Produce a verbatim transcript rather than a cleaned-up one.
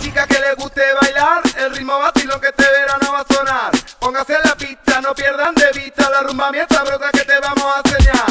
chicas que les guste bailar, el ritmo vacilo que este verano va a sonar. Póngase en la pista, no pierdan de vista la rumba bien sabrosa que te vamos a enseñar.